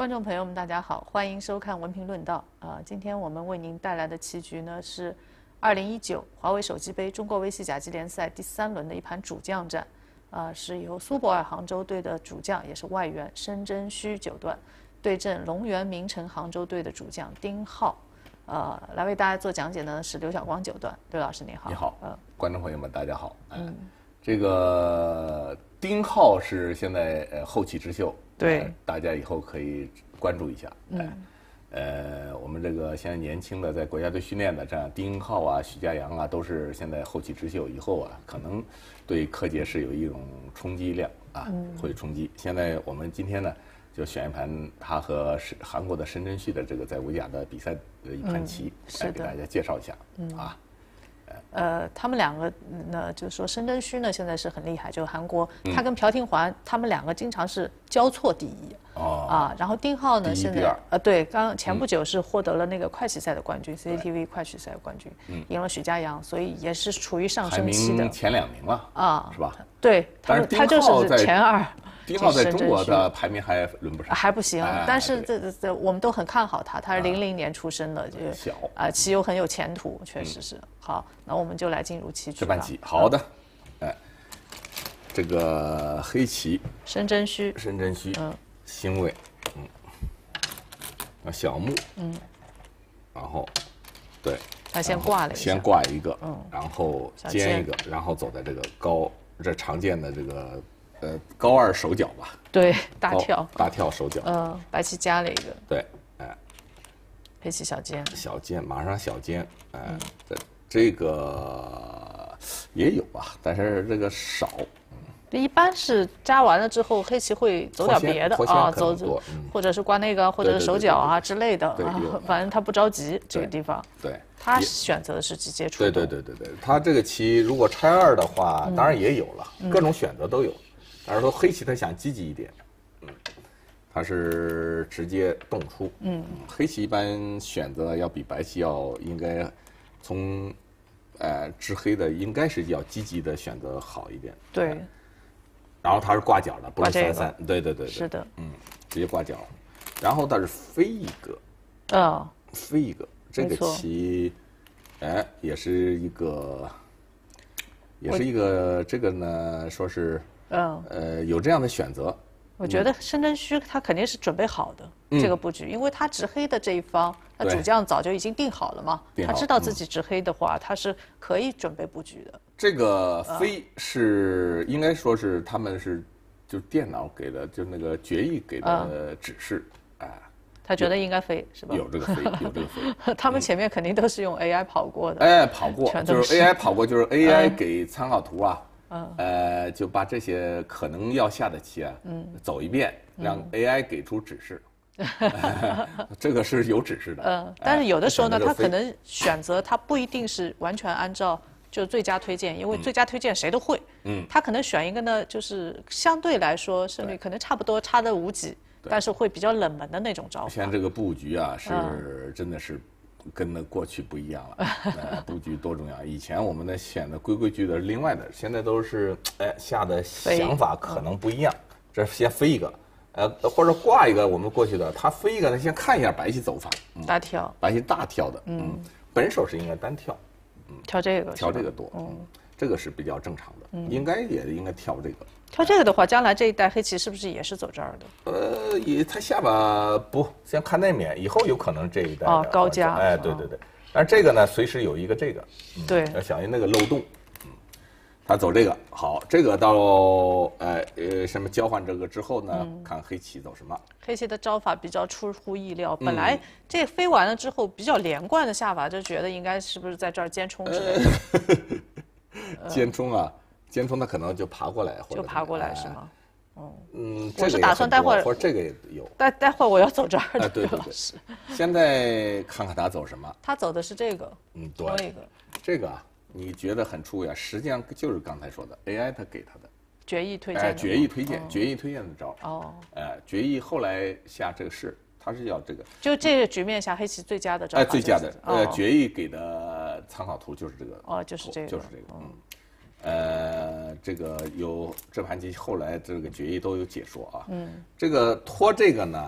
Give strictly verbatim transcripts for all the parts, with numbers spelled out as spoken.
观众朋友们，大家好，欢迎收看文评论道。啊、呃，今天我们为您带来的棋局呢是二零一九华为手机杯中国围棋甲级联赛第三轮的一盘主将战，啊、呃，是由苏泊尔杭州队的主将也是外援申真谞九段对阵龙源名城杭州队的主将丁浩。呃，来为大家做讲解呢是刘晓光九段，刘老师您好。 你好，呃，观众朋友们大家好。嗯，这个丁浩是现在呃后起之秀。对、呃，大家以后可以关注一下。嗯，呃，我们这个现在年轻的在国家队训练的，这样丁浩啊、许家阳啊，都是现在后起之秀。以后啊，可能对柯洁是有一种冲击量啊，嗯、会冲击。现在我们今天呢，就选一盘他和韩国的申真谞的这个在围甲的比赛的一盘棋，来、嗯、给大家介绍一下。嗯啊。 呃，他们两个呢，就是说申真谞呢现在是很厉害，就是韩国，嗯、他跟朴廷桓他们两个经常是交错第一。哦。啊，然后丁浩呢现在呃对，刚前不久是获得了那个快棋赛的冠军、嗯、C C T V 快棋赛冠军，嗯，赢了许家阳，所以也是处于上升期的， 前两名了啊，是吧？ 对，他们他就是前二。 丁浩在中国的排名还轮不上， 还不行。哎、但是这这这我们都很看好他，他是零零年出生的，就小啊，棋友很有前途，确实是。嗯、好，那我们就来进入棋局。 这盘棋，好的，嗯、哎，这个黑棋， 申真谞， 申真谞，嗯，星位，嗯，啊，小目，嗯，然后，对， 他先挂了一下， 先挂一个，嗯，然后尖一个，然后走在这个高，这常见的这个。呃，高二手脚吧， 对，大跳， 大跳手脚， 嗯，白棋加了一个， 对，哎， 黑棋小尖， 小尖，马上小尖，哎，嗯、这这个也有啊，但是这个少， 一般是加完了之后，黑棋会走点别的啊，走走，嗯、或者是刮那个，或者是手脚啊之类的啊，反正他不着急这个地方， 对， 他选择的是直接出动，对对对对对，他这个棋如果拆二的话，当然也有了，嗯、各种选择都有。但是说黑棋他想积极一点，嗯，他是直接动出，嗯，黑棋一般选择要比白棋要应该从，呃，制黑的应该是要积极的选择好一点， 对。 然后他是挂角的，不是三三，对对对对， 是的， 嗯，直接挂角，然后他是飞一个， 嗯， 飞一个，这个棋，哎，也是一个，也是一个这个呢，说是。嗯，呃，有这样的选择， 我觉得申真谞他肯定是准备好的、嗯、这个布局，因为他执黑的这一方，他主将早就已经定好了嘛，他知道自己执黑的话，嗯、他是可以准备布局的。 这个飞是、嗯、应该说是他们是就电脑给的，就那个决议给的指示，哎、嗯。 他觉得应该飞是吧？ 有这个飞，有这个飞。 他们前面肯定都是用 A I 跑过的。 哎，跑过，就是 A I 跑过，就是 A I 给参考图啊。嗯，呃，就把这些可能要下的棋啊，嗯，走一遍，让 A I 给出指示，嗯、这个是有指示的。 嗯，但是有的时候呢，他可能选择他不一定是完全按照就最佳推荐，因为最佳推荐谁都会。嗯，他可能选一个呢，就是相对来说胜率可能差不多，差的无几，但是会比较冷门的那种招法。 像这个布局啊，是、嗯、真的是。跟那过去不一样了，呃，布局多重要！以前我们的选的规规矩的，另外的，现在都是哎下的想法可能不一样。这先飞一个，呃，或者挂一个，我们过去的，他飞一个，他先看一下白棋走法， 嗯、大跳， 白棋大跳的，嗯，本手是应该单跳， 嗯，跳这个， 跳这个多，嗯，这个是比较正常的，嗯，应该也应该跳这个。 跳这个的话，将来这一代黑棋是不是也是走这儿的？ 呃，也他下巴不先看那面，以后有可能这一代哦高加， 哎，对对对。但是这个呢，随时有一个这个， 嗯、对， 要小心那个漏洞。嗯，他走这个好，这个到呃呃什么交换这个之后呢，嗯、看黑棋走什么。 黑棋的招法比较出乎意料，本来这飞完了之后比较连贯的下法，就觉得应该是不是在这儿尖冲之类的。 呃、尖冲啊！尖冲，它可能就爬过来，或者就爬过来是吗？ 哦，嗯， 我是打算待会儿， 或者这个也有。 待待会儿我要走这儿的， 对对对。现在看看他走什么。 他走的是这个， 嗯，对，这个，这个啊，你觉得很出呀？实际上就是刚才说的 A I 他给他的决议推荐， 哎，决议推荐，决议推荐的招。哦，哎，决议后来下这个是，他是要这个， 就这个局面下黑棋最佳的招法， 哎，最佳的，呃，决议给的参考图就是这个， 哦，就是这个， 就是这个，嗯。呃，这个有这盘棋后来这个决议都有解说啊。嗯，这个拖这个呢，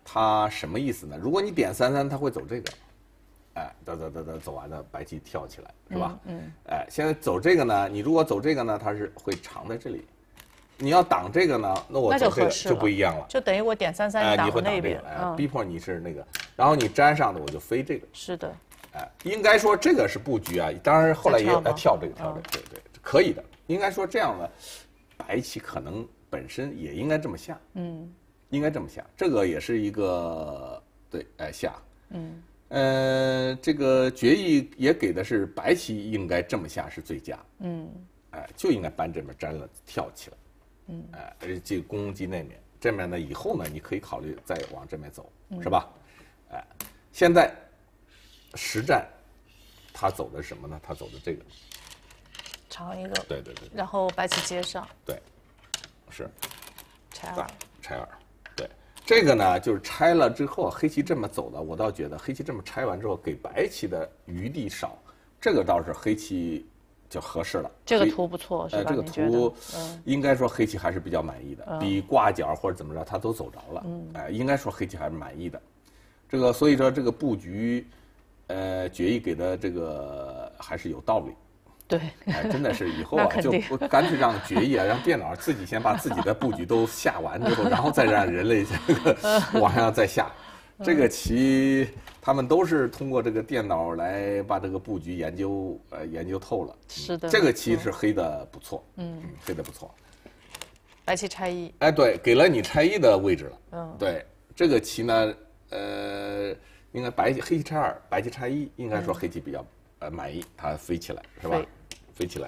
它什么意思呢？如果你点三三，它会走这个，哎，哒哒哒哒，走完了，白棋跳起来，是吧？嗯。嗯哎，现在走这个呢，你如果走这个呢，它是会长在这里。你要挡这个呢，那我走这个就不一样了， 就等于我点三三， 你挡那边， 哎，嗯、逼迫你是那个，然后你粘上的我就飞这个。 是的。 哎，应该说这个是布局啊，当然后来也有来跳这个跳这个，对对，可以的。应该说这样的白棋可能本身也应该这么下，嗯，应该这么下，这个也是一个对，哎下，嗯，呃，这个决议也给的是白棋应该这么下是最佳，嗯，哎，就应该搬这边粘了跳起来，嗯，哎，而且这个攻击那面，这面呢以后呢你可以考虑再往这面走，是吧？哎，现在。实战，他走的什么呢？他走的这个， 长一个， 对对对， 然后白棋接上， 对，是， 拆二， 拆二，对，这个呢就是拆了之后，黑棋这么走的，我倒觉得黑棋这么拆完之后，给白棋的余地少，这个倒是黑棋就合适了。 这个图不错，是吧？ 呃，这个图应该说黑棋还是比较满意的，嗯、比挂角或者怎么着，他都走着了，嗯，哎、呃，应该说黑棋还是满意的。这个所以说这个布局。呃，决议给的这个还是有道理， 对， 哎，真的是以后啊，就不干脆让决议啊，让电脑自己先把自己的布局都下完之后，然后再让人类这个往上再下。这个棋他们都是通过这个电脑来把这个布局研究呃研究透了。 是的， 这个棋是黑的不错，嗯，黑的不错。 白棋拆一， 哎，对，给了你拆一的位置了。嗯，对，这个棋呢，呃。应该白棋黑棋拆二，白棋拆一，应该说黑棋比较、嗯、呃满意，它飞起来是吧？飞起来，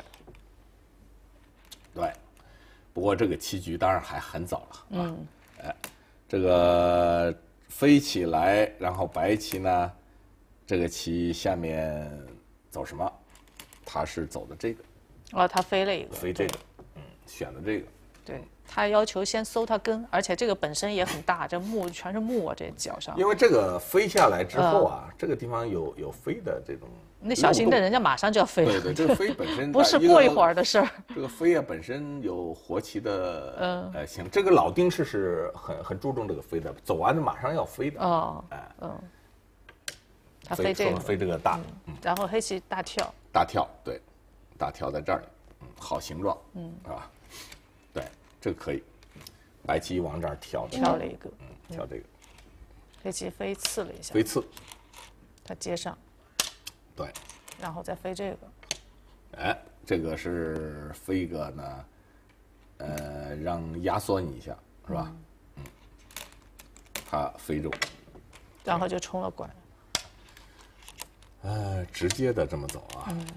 对。不过这个棋局当然还很早了啊，嗯，哎，这个飞起来，然后白棋呢，这个棋下面走什么？它是走的这个， 哦，它飞了一个， 飞这个，嗯，选的这个， 对。他要求先搜它根，而且这个本身也很大，这木全是木啊，这脚上。 因为这个飞下来之后啊，呃、这个地方有有飞的这种。 那小心的人家马上就要飞了。 对对，这个飞本身不是过一会儿的事儿。 这个飞啊本身有活棋的，嗯，呃，行，这个老丁式是很很注重这个飞的，走完了马上要飞的。哦，哎，嗯。 他飞这个， 飞这个大， 嗯，然后黑棋大跳。 大跳，对，大跳在这儿，嗯，好形状，嗯，是吧？对。这个可以，白棋往这儿跳， 跳了一个， 嗯，跳这个， 黑棋飞刺了一下， 飞刺， 它接上， 对， 然后再飞这个， 哎，这个是飞一个呢，呃，让压缩你一下，是吧？嗯，它飞住， 然后就冲了拐， 呃，直接的这么走啊。嗯，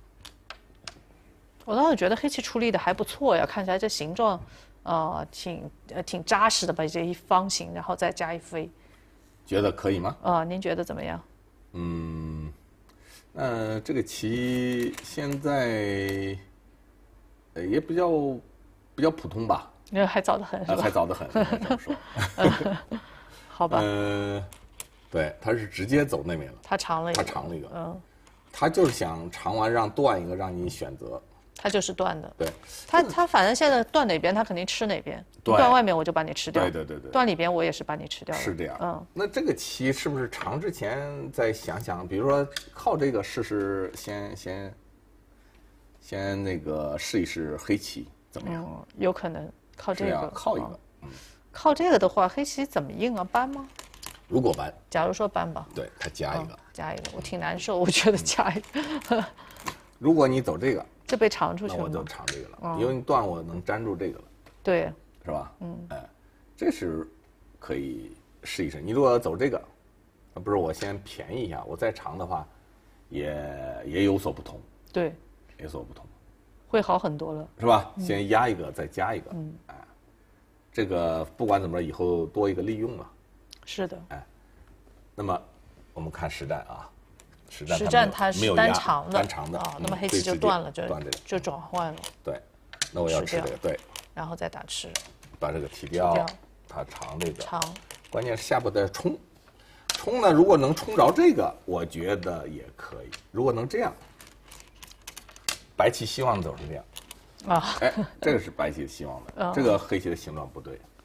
我倒是觉得黑棋处理的还不错呀，看起来这形状，呃，挺呃挺扎实的吧，这一方形，然后再加一飞， 觉得可以吗？ 啊、呃，您觉得怎么样？ 嗯，呃，这个棋现在，呃，也比较比较普通吧？ 那还早得很，是吧？ 还早得很，这么说。 好吧。 嗯、呃，对，他是直接走那边了。 他长了一个。 他长了一个。嗯。他就是想长完让断一个，让你选择。 它就是断的， 对， 它它反正现在断哪边，它肯定吃哪边。断外面我就把你吃掉， 对对对对。 断里边我也是把你吃掉。 是这样，嗯。那这个棋是不是长之前再想想，比如说靠这个试试，先先先那个试一试黑棋怎么样？ 嗯，有可能靠这个， 靠一个，嗯。 靠这个的话，黑棋怎么应啊？搬吗？ 如果搬， 假如说搬吧， 对，它加一个， 加一个，我挺难受，我觉得加一个。 如果你走这个。 这被长出去了， 那我就长这个了，哦、因为你断我能粘住这个了， 对， 是吧？嗯，哎，这是可以试一试。你如果走这个，不是我先便宜一下，我再长的话，也也有所不同， 对， 有所不同， 会好很多了， 是吧？嗯、先压一个，再加一个，嗯，哎，这个不管怎么着，以后多一个利用嘛， 是的， 哎，那么我们看实战啊。实战它是单长的， 单长的啊，那么黑棋就断了，就断这个， 就转换了。 对，那我要吃这个，对， 然后再打吃， 把这个提掉，它长这个长， 关键是下步再冲，冲呢，如果能冲着这个，我觉得也可以。如果能这样，白棋希望走是这样，啊，哎，这个是白棋希望的，这个黑棋的形状不对，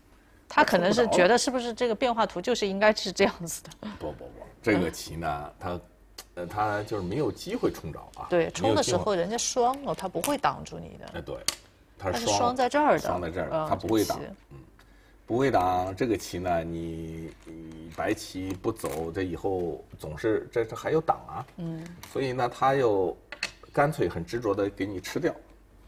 他可能是觉得是不是这个变化图就是应该是这样子的？ 不不不，这个棋呢，它呃它就是没有机会冲着啊。 对，冲的时候人家双了，他不会挡住你的。 哎，对，它是双在这儿的， 双在这儿，它不会挡。嗯，不会挡这个棋呢，你你白棋不走，这以后总是这这还有挡啊。嗯，所以呢，他又干脆很执着的给你吃掉。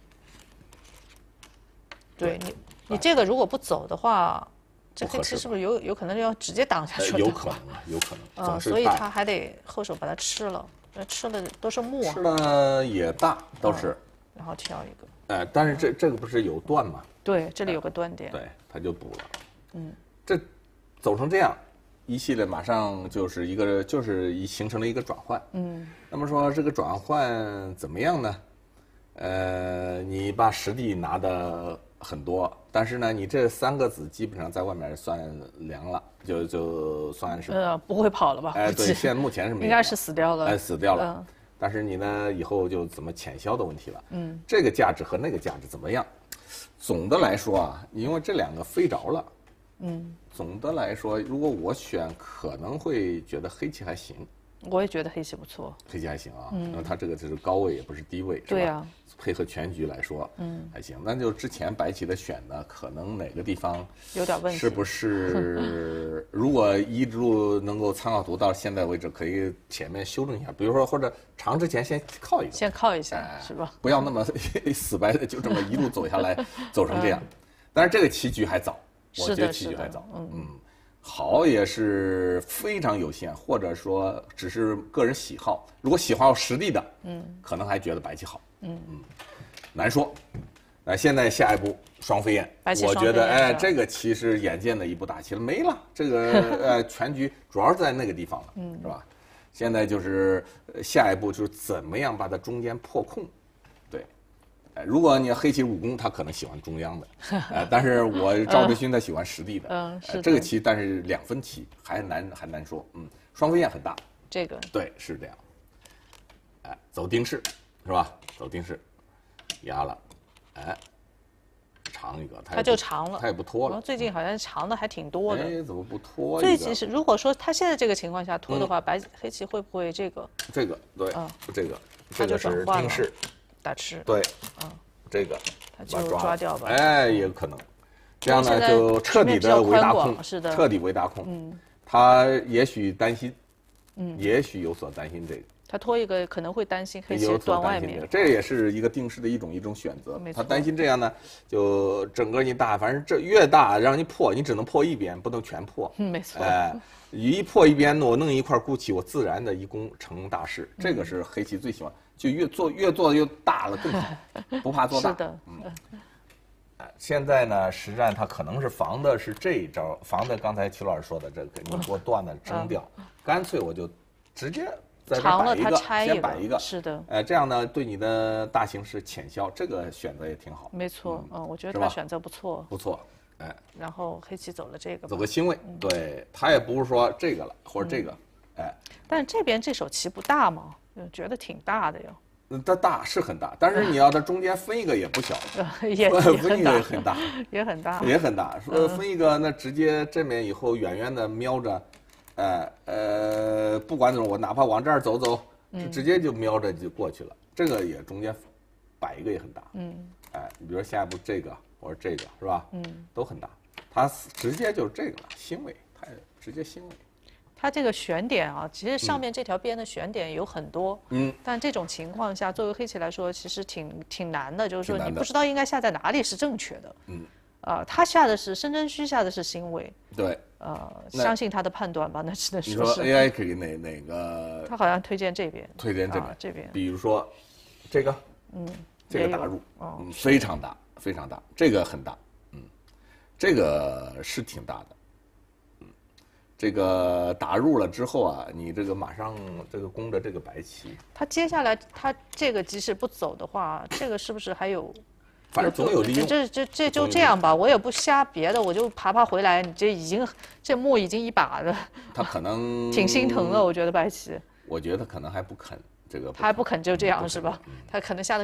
对你，你这个如果不走的话，这黑棋是不是有有可能要直接挡下去？ 有可能啊，有可能。 啊，所以他还得后手把它吃了，吃了都是木。 吃了也大，倒是。 然后挑一个。 哎，但是这这个不是有断吗？ 对，这里有个断点。 对，他就补了。嗯，这走成这样，一系列马上就是一个就是一形成了一个转换。嗯，那么说这个转换怎么样呢？呃，你把实地拿的很多，但是呢，你这三个子基本上在外面算凉了，就就算是呃不会跑了吧？ 哎，对，现在目前是没应该是死掉了， 哎，死掉了。嗯，但是你呢，以后就怎么潜销的问题了。嗯，这个价值和那个价值怎么样？总的来说啊，因为这两个飞着了。嗯，总的来说，如果我选，可能会觉得黑棋还行。 我也觉得黑棋不错， 黑棋还行啊，嗯，那它这个就是高位，也不是低位，是吧？ 对啊， 配合全局来说，嗯，还行。那就之前白棋的选呢，可能哪个地方有点问题， 是不是？如果一路能够参考图到现在为止，可以前面修正一下，比如说或者长之前先靠一个， 先靠一下，哎、是吧？ 不要那么死白的就这么一路走下来，走成这样。但是这个棋局还早，我觉得棋局还早，嗯。嗯，好也是非常有限，或者说只是个人喜好。如果喜好实力的，嗯，可能还觉得白棋好，嗯嗯，难说。那现在下一步双飞燕，我觉得哎，这个棋是眼见的一步大棋了，没了。这个呃全局主要是在那个地方了，嗯，是吧？现在就是下一步就是怎么样把它中间破空，对。哎，如果你黑棋武功，他可能喜欢中央的，呃，但是我赵志勋他喜欢实地的， 嗯，是、 呃、这个棋，但是两分棋还难还难说，嗯，双飞燕很大， 这个对是这样，哎，走丁式是吧？走丁式，压了，哎，长一个， 他就长了， 他也不拖了， 最近好像长的还挺多的， 哎，怎么不拖？ 最近是如果说他现在这个情况下拖的话，嗯、白黑棋会不会这个？ 这个对，嗯，这个这个是丁式。 打吃对，嗯，这个他就抓掉吧， 哎，也有可能，这样呢就彻底的围大空， 是的， 彻底围大空。嗯，他也许担心，嗯，也许有所担心这个。 他拖一个可能会担心黑棋断外面， 这也是一个定式的一种一种选择。他担心这样呢，就整个你大，反正这越大让你破，你只能破一边，不能全破。 嗯，没错。 哎，一破一边，我弄一块孤棋，我自然的一攻成大势。这个是黑棋最喜欢。就越做越做的越大了更好，不怕做大。 是的， 嗯。现在呢，实战他可能是防的是这一招，防的刚才曲老师说的这个，你给我断了扔掉，嗯、干脆我就直接在这摆一个，先摆一个。 是的。 哎，这样呢，对你的大形势潜销，这个选择也挺好。 没错，嗯，我觉得他选择不错。 不错，哎。 然后黑棋走了这个。 走个星位，嗯、对他也不是说这个了或者这个，嗯、哎。 但是这边这手棋不大嘛。觉得挺大的哟， 嗯，它大是很大，但是你要它中间分一个也不小， 也分一个也很大， 也很大， 也很大。说分一个，那直接正面以后远远的瞄着，呃呃，不管怎么，我哪怕往这儿走走，直接就瞄着就过去了。这个也中间摆一个也很大，嗯，哎，你比如说下一步这个或者这个是吧？嗯，都很大，它直接就是这个了，星位，它直接星位。 它这个选点啊，其实上面这条边的选点有很多，嗯，但这种情况下，作为黑棋来说，其实挺挺难的，就是说你不知道应该下在哪里是正确的，嗯，啊，他下的是申真虚下的是星位， 对， 呃，相信他的判断吧，那只能说是。 你说 A I 可以哪哪个？ 他好像推荐这边， 推荐这边， 啊、这边， 比如说这个，嗯，这个打入， 哦、 嗯，非常大，非常大，这个很大，嗯，这个是挺大的。这个打入了之后啊，你这个马上这个攻着这个白棋， 他接下来他这个即使不走的话，这个是不是还有？ 反正总有利用。 这这这就这样吧，我也不瞎别的，我就爬爬回来。你这已经这墨已经一把了， 他可能挺心疼的，我觉得白棋。 我觉得可能还不肯这个。 他还不肯就这样是吧？他可能下的更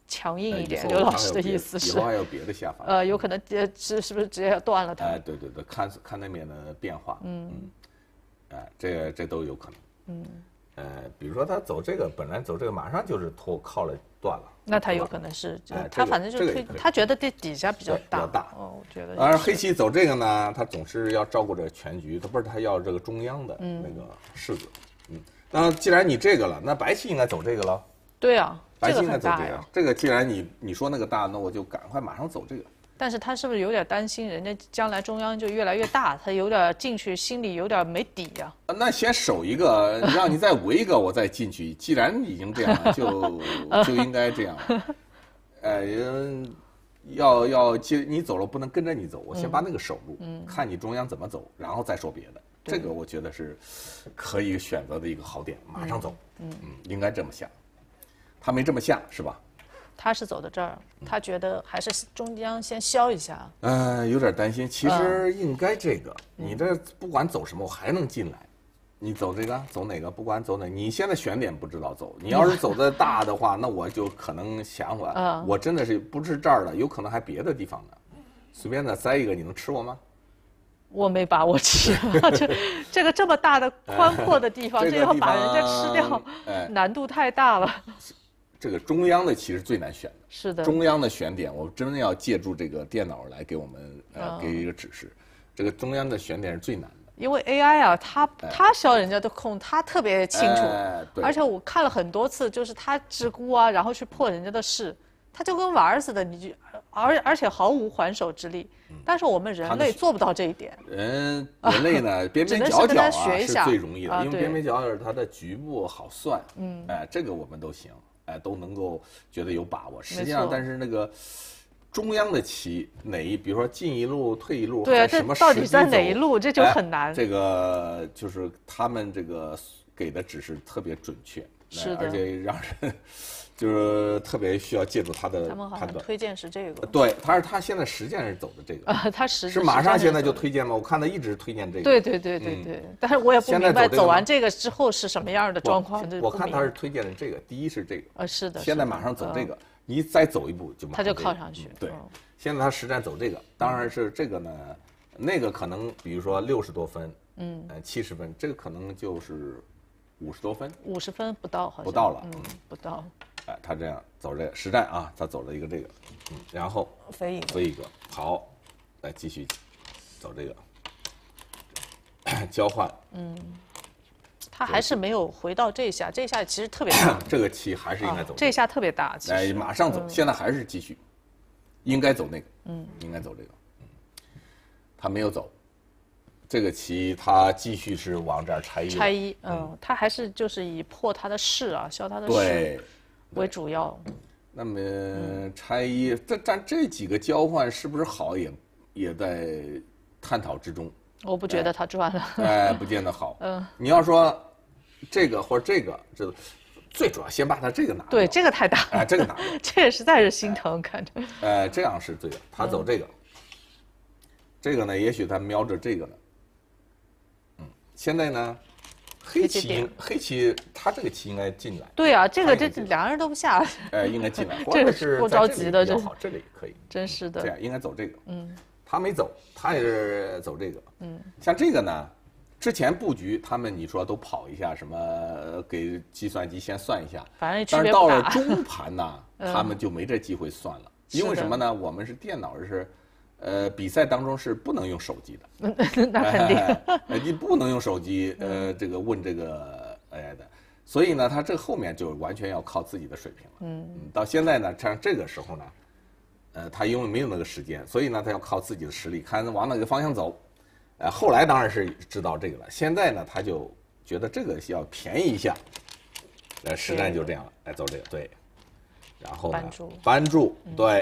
强硬一点。刘老师的意思是， 以后还有别的下法。 呃，有可能呃是是不是直接要断了它？ 哎，对对对，看看那边的变化。嗯嗯，哎，这这都有可能。嗯。呃，比如说他走这个，本来走这个马上就是脱靠了断了， 那他有可能是，哎、他反正就是推，他觉得这底下比较大， 比较大。 哦，我觉得。 当然，黑棋走这个呢，他总是要照顾这个全局，他不是他要这个中央的那个柿子。嗯，那既然你这个了，那白棋应该走这个了。 对啊， 白棋应该走这个。这个既然你你说那个大，那我就赶快马上走这个。 但是他是不是有点担心，人家将来中央就越来越大，他有点进去心里有点没底呀、 啊？那先守一个，让你再围一个，我再进去。既然已经这样了，就就应该这样。呃，要要，其实你走了不能跟着你走，我先把那个守住，嗯、看你中央怎么走，然后再说别的。这个我觉得是可以选择的一个好点，马上走。嗯嗯，应该这么下。他没这么下，是吧？ 他是走到这儿，他觉得还是中央先消一下。 嗯、呃，有点担心。其实应该这个，嗯、你这不管走什么，我还能进来。你走这个，走哪个？不管走哪，你现在选点不知道走。你要是走的大的话，那我就可能想法，嗯、我真的是不是这儿的，有可能还别的地方的。随便的塞一个，你能吃我吗？ 我没把握吃，这这个这么大的宽阔的地方， 这这要把人家吃掉，哎、难度太大了。 这个中央的其实最难选的， 是的。 中央的选点，我真的要借助这个电脑来给我们呃给一个指示。这个中央的选点是最难的， 因为 A I 啊，它它消人家的空，它特别清楚。 哎、 而且我看了很多次，就是它直沽啊，然后去破人家的势，它就跟玩儿似的，你就而而且毫无还手之力。但是我们人类做不到这一点。 人人类呢，边边角角啊是最容易的，因为边边角角它的局部好算。嗯，哎，这个我们都行。哎，都能够觉得有把握。实际上，但是那个中央的棋哪一，比如说进一路、退一路， 对啊， 什么到底在哪一路，这就很难。 哎、这个就是他们这个给的指示特别准确， 是的， 而且让人就是特别需要借助他的判断。 他们好像推荐是这个。 对，他是他现在实践是走的这个。 啊，他实是马上现在就推荐吗？我看他一直推荐这个。 对对对对对，嗯、但是我也不明白走完这个之后是什么样的状况。 我, 我看他是推荐的这个，第一是这个。 呃，是的。 现在马上走这个，嗯、你再走一步就马上、 这个、他就靠上去。 嗯、对，嗯、现在他实战走这个，当然是这个呢，那个可能比如说六十多分，嗯，呃七十分，这个可能就是五十多分。 五十分不到，好像不到了， 嗯，不到。 哎，他这样走这个实战啊，他走了一个这个，嗯，然后飞一个， 飞一个，好，来继续走这个交换， 嗯，他还是没有回到这一下，这一下其实特别大， 这个棋还是应该走、这个啊，这一下特别大，其实哎，马上走，嗯、现在还是继续，应该走那个，嗯，应该走这个，嗯，他没有走。这个棋他继续是往这儿拆一， 拆一，嗯，他还是就是以破他的势啊，消他的势为主要。 那么拆一，这但这几个交换是不是好，也也在探讨之中。 我不觉得他赚了， 哎，不见得好。嗯，你要说这个或者这个，这最主要先把他这个拿掉。 对，这个太大了， 哎，这个拿掉， 这也实在是心疼，看着。 哎，这样是对的，他走这个，这个呢，也许他瞄着这个呢。现在呢，黑棋黑棋，他这个棋应该进来。 对啊，这个这两个人都不下。 哎，应该进来， 这个是不着急的， 这好，这里可以。 真是的。 这样应该走这个。嗯。他没走，他也是走这个。嗯。像这个呢，之前布局他们你说都跑一下，什么给计算机先算一下。 反正但是到了中盘呢，他们就没这机会算了，因为什么呢？我们是电脑是。呃，比赛当中是不能用手机的， 那肯定， 呃，你不能用手机，呃，这个问这个 A I 的，所以呢，他这后面就完全要靠自己的水平了。嗯，到现在呢，像这个时候呢，呃，他因为没有那个时间，所以呢，他要靠自己的实力，看往哪个方向走。呃，后来当然是知道这个了，现在呢，他就觉得这个要便宜一下，呃，实战就这样了，来走这个对，然后呢，扳住，对。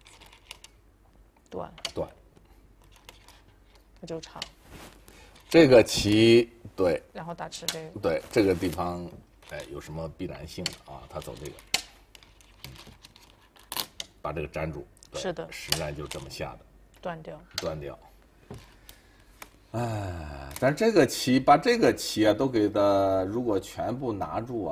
断断， 那就长。 这个棋对， 然后打吃这个。 对，这个地方，哎，有什么必然性的啊？他走这个，嗯、把这个粘住。 是的， 实战就这么下的。 断掉。 断掉。哎，但这个棋把这个棋啊都给它，如果全部拿住啊，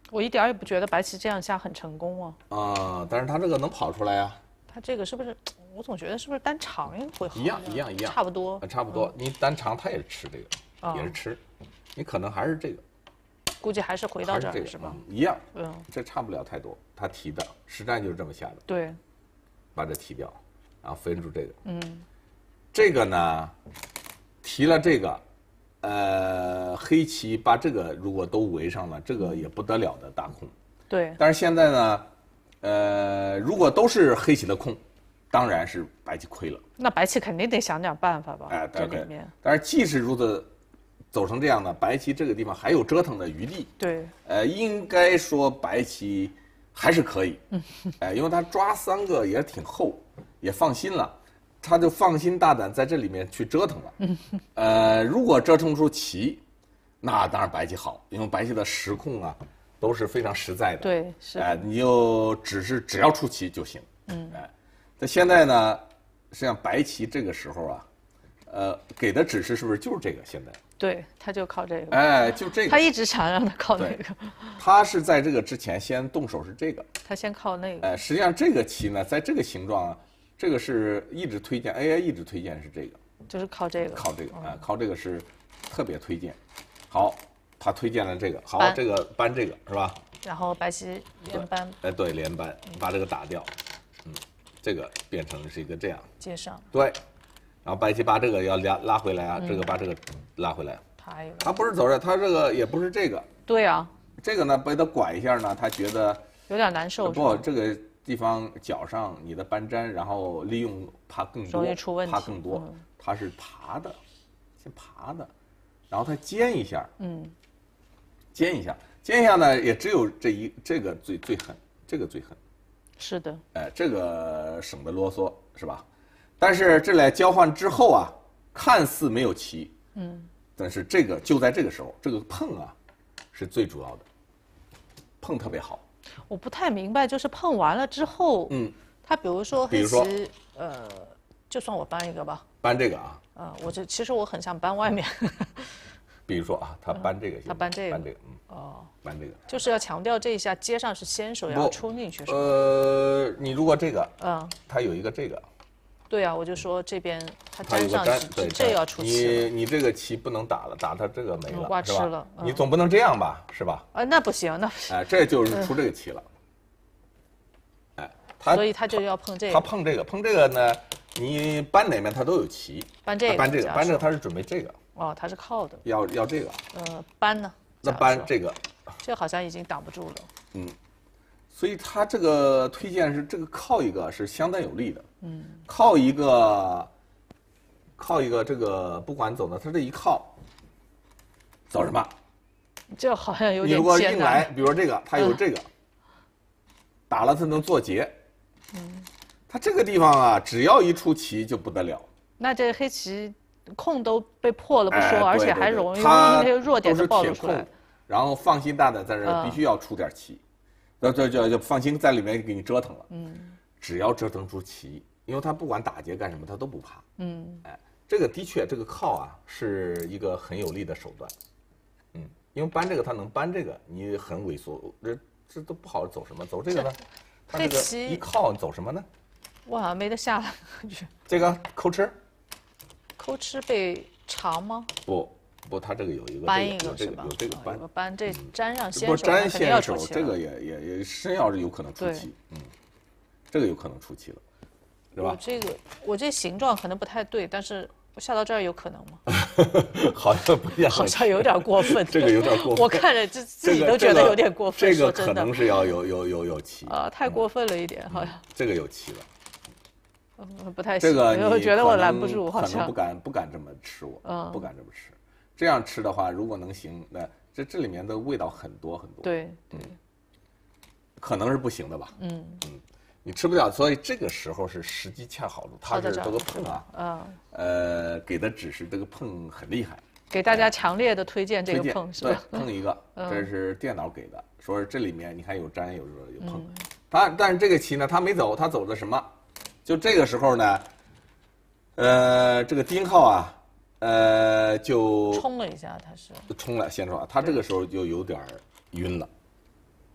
我一点儿也不觉得白棋这样下很成功啊。 啊、呃，但是他这个能跑出来呀、啊。 他这个是不是？我总觉得是不是单长会好？ 一样一样一样， 差不多。 差不多，嗯、你单长他也是吃这个， 哦、 也是吃，你可能还是这个。 估计还是回到这儿、 这个、 是吧、 嗯？一样， 嗯， 这差不了太多。他提的实战就是这么下的。 对， 把这提掉，然后分出这个。 嗯， 这个呢，提了这个，呃，黑棋把这个如果都围上了，这个也不得了的大空。 对。 但是现在呢，呃，如果都是黑棋的空，当然是白棋亏了。 那白棋肯定得想点办法吧？ 哎， 这里面。 但是即使如此。走成这样呢，白棋这个地方还有折腾的余地。 对， 呃，应该说白棋还是可以，哎、呃，因为他抓三个也挺厚，也放心了，他就放心大胆在这里面去折腾了。呃，如果折腾出棋，那当然白棋好，因为白棋的实控啊都是非常实在的。 对，是。 哎、呃，你就只是只要出棋就行。嗯，哎、呃，那现在呢，实际上白棋这个时候啊，呃，给的指示是不是就是这个？现在？ 对，他就靠这个。 哎，就这个。 他一直想让他靠那个。 他是在这个之前先动手是这个。 他先靠那个。 哎，实际上这个棋呢，在这个形状啊，这个是一直推荐 ，A I 一直推荐是这个。 就是靠这个。 靠这个啊、嗯，靠这个是特别推荐。好，他推荐了这个，好，这个搬这个是吧？ 然后白棋连搬。 哎，对，连搬，把这个打掉，嗯，这个变成是一个这样。 接上。对。 然后白棋把这个要拉拉回来啊，嗯、这个把这个拉回来。 他有。 他不是走着，他这个也不是这个。 对啊。 这个呢，被他拐一下呢，他觉得有点难受。 不，这个地方脚上你的搬粘，然后利用爬更多， 容易出问题。 爬更多，嗯、他是爬的，先爬的，然后他尖一下，嗯，尖一下，尖一下呢，也只有这一这个最最狠，这个最狠。 是的。 哎，这个省得啰嗦，是吧？但是这俩交换之后啊，看似没有棋，嗯，但是这个就在这个时候，这个碰啊，是最主要的，碰特别好。 我不太明白，就是碰完了之后，嗯，他比如说黑棋，呃，就算我搬一个吧， 搬这个啊， 呃，我这其实我很想搬外面。 比如说啊，他搬这个， 他搬这个， 搬这个，嗯， 哦， 搬这个， 就是要强调这一下接上是先手要冲进去，是吧？ 呃，你如果这个，嗯，他有一个这个。 对啊，我就说这边它粘上去， 对， 这要出棋了。你你这个棋不能打了，打它这个没了， 挂吃了。 你总不能这样吧，是吧？ 啊，那不行，那不行。 哎，这就是出这个棋了。哎，他所以他就要碰这个。 他碰这个，碰这个呢，你搬哪面他都有棋。 搬这个， 搬这个，搬这个，他是准备这个。 哦，他是靠的。 要要这个。 呃，搬呢？ 那搬这个。 这好像已经挡不住了。 嗯。所以他这个推荐是这个靠一个是相当有利的，嗯，靠一个，靠一个这个不管走呢，他这一靠，走什么？ 这好像有点艰难。 你如果硬来，比如说这个，他有这个，嗯、打了他能做劫，嗯，他这个地方啊，只要一出棋就不得了。 那这黑棋空都被破了不说， 哎、 而且还容易那些弱点都暴露出来。 然后放心大胆在这必须要出点棋。嗯那这就就放心在里面给你折腾了，嗯，只要折腾出棋，因为他不管打劫干什么他都不怕，嗯，哎，这个的确这个靠啊是一个很有利的手段，嗯，因为搬这个他能搬这个，你很萎缩，这这都不好走什么，走这个呢，他这个一靠走什么呢？ 我好像没得下来， 这个抠吃， 抠吃被长吗？ 不。不，他这个有一个搬一个是吧？有这个搬， 有搬这粘上先手， 不粘先手，这个也也也真要是有可能出棋，嗯，这个有可能出棋了，是吧？ 我这个我这形状可能不太对，但是我下到这儿有可能吗？ 好像不像， 好像有点过分， 这个有点过分， 我看着自自己都觉得有点过分， 这个可能是要有有有有棋啊，太过分了一点，好像这个有棋了。 嗯，不太行。 这个我觉得我拦不住，好像可能不敢不敢这么吃我，嗯，不敢这么吃。这样吃的话，如果能行，那这这里面的味道很多很多。 对， 嗯，可能是不行的吧。嗯嗯，你吃不了，所以这个时候是时机恰好的。他是这个碰啊，嗯，呃，给的指示这个碰很厉害， 给大家强烈的推荐这个碰，是吧？ 对，碰一个，这是电脑给的，说是这里面你看有粘有有碰，他但是这个棋呢，他没走，他走的什么？就这个时候呢，呃，这个丁浩啊。呃，就冲了一下，他是冲了，先说啊，他这个时候就有点晕了，